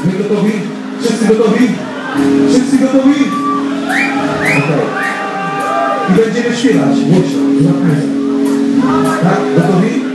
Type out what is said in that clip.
Jesteśmy gotowi? Wszyscy gotowi? Wszyscy gotowi? Okej. I będziemy śpiewać głośno. Tak? Gotowi?